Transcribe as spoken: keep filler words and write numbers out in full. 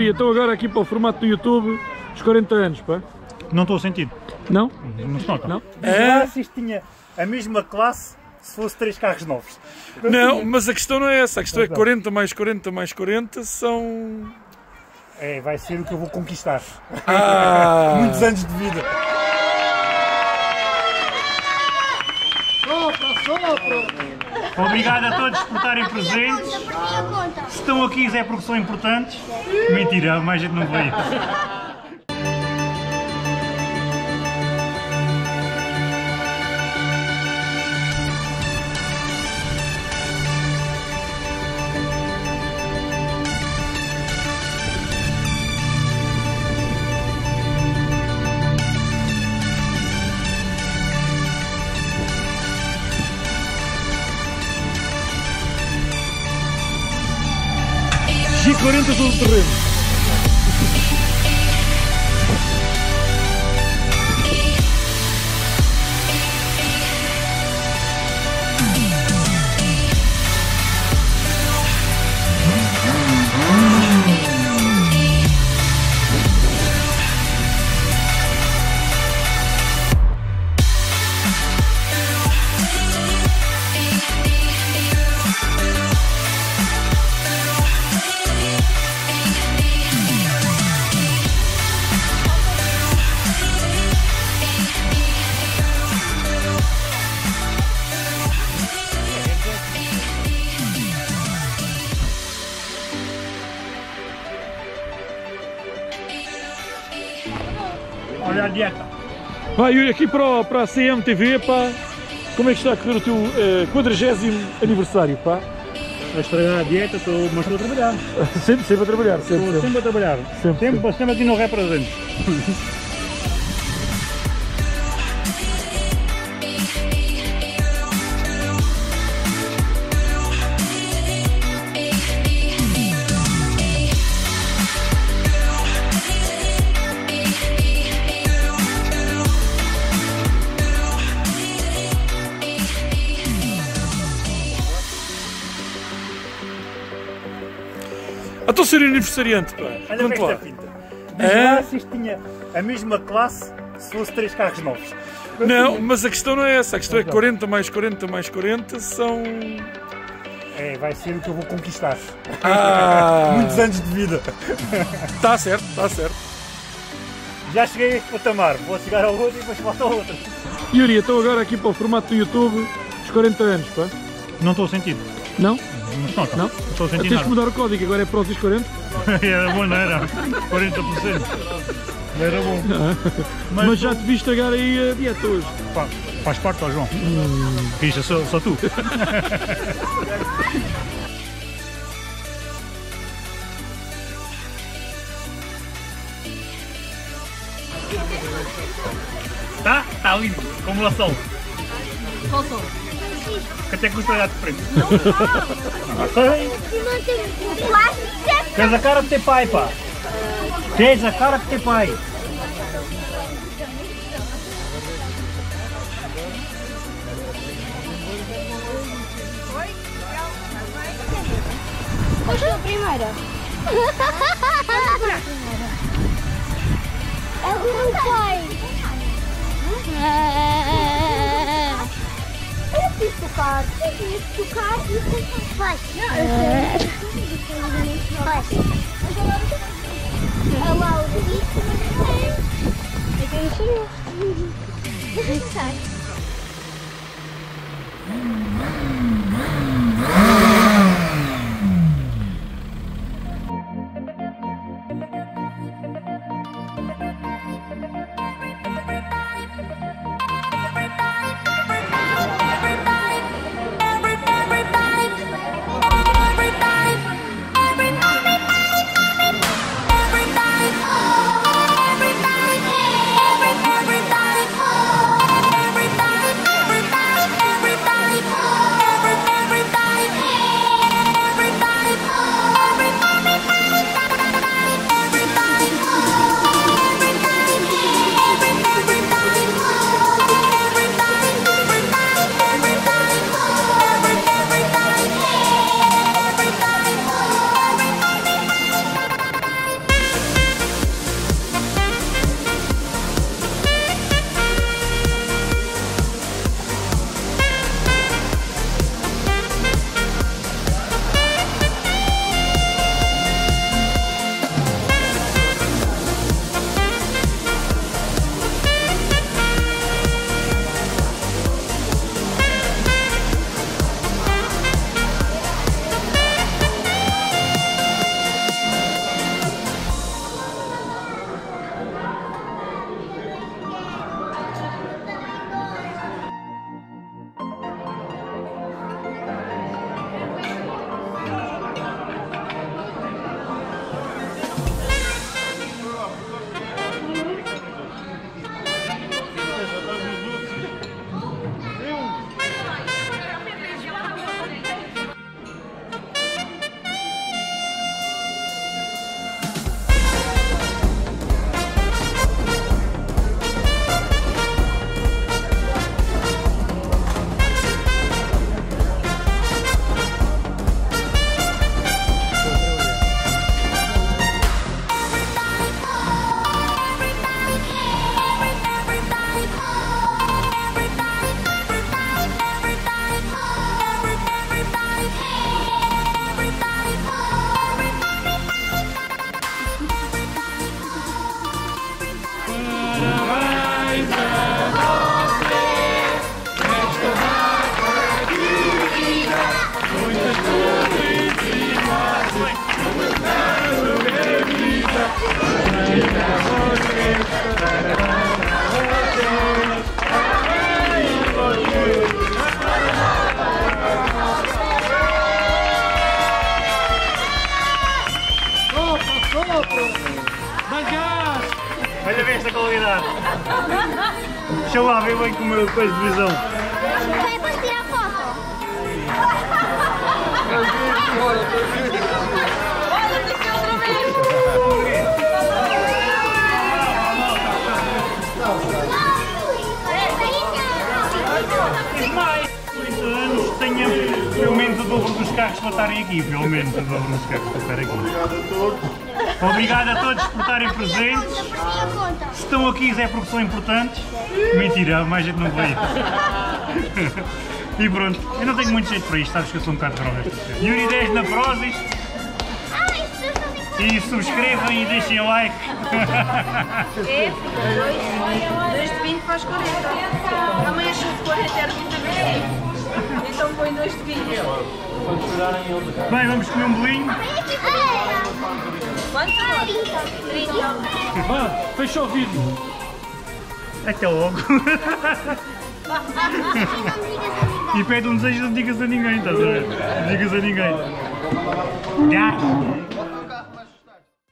Yuri, estou agora aqui para o formato do YouTube, os quarenta anos, pá. Não estou a sentir. Não? Não se nota. Não? É? Se isto tinha a mesma classe se fosse três carros novos. Não, mas a questão não é essa. A questão é que quarenta mais quarenta mais quarenta são... É, vai ser o que eu vou conquistar. Ah. Muitos anos de vida. Sopra, sopra! Obrigado a todos por estarem presentes. Se estão aqui é porque são importantes. Mentira, mais gente não veio. G quarenta todo o terreno. Olha a dieta. Vai, Yuri, aqui para, o, para a C M T V, pá, como é que está a correr o teu uh, quadragésimo aniversário, pá? A estragar a dieta, estou, mas estou a trabalhar. Sempre, sempre a trabalhar, sempre. Estou sempre. sempre a trabalhar. Sempre, Sempre, sempre. sempre aqui no represento. Ah, estou a ser aniversariante, pá. Olha Conta esta lá. pinta. É? Diz lá se isto tinha a mesma classe se fosse três carros novos. Não, mas a questão não é essa. A questão é que quarenta mais quarenta mais quarenta são... É, vai ser o que eu vou conquistar. Ah. Muitos anos de vida. Está certo, está certo. Já cheguei a este patamar, vou chegar ao outro e depois falta ao outro. Yuri, estou agora aqui para o formato do YouTube, os quarenta anos, pá. Não estou a sentir. Não? Não se nota. Não? Não estou a sentir Tens que nada. mudar o código, agora é para os quarenta? Era bom, não era? quarenta por cento. Não era bom. Mas, Mas já te vi estragar aí a dieta hoje. Pá, faz parte, ó João. Hum. Ficha, só, só tu. Tá? Tá lindo. Como lá sol. Qual som? Até custa olhar de frente. Não sei. Tens a cara de ter pai, pá. Tens a cara de ter pai. Qual foi a primeira? É o meu pai. Eu quis tocar, eu quis tocar e depois faz. Não, eu sei. Faz. Olha lá o bicho. É que eu não sei. Não sei. essa qualidade. Deixa lá ver bem com o meu coisa de visão. Vai para tirar foto. trinta anos tenha pelo menos o dobro dos carros para estarem aqui. Pelo menos o dobro dos carros para estar aqui. Obrigado a todos por estarem presentes. Se estão aqui é porque são importantes. Mentira, mais gente não veio. E pronto, eu não tenho muito jeito para isto, sabes que eu sou um bocado droga. Yuri dez na Prozis. E subscrevam e deixem o like. É, dois de vinte faz quarenta. Amanhã chuva de quarenta era muito agressivo. Então põe dois de vinte. Bem, vamos comer um bolinho. Quanto? trinta. Vá, fecha o vídeo. Até logo. E pede um desejo, não digas a ninguém, estás a ver? Não digas a ninguém. Já.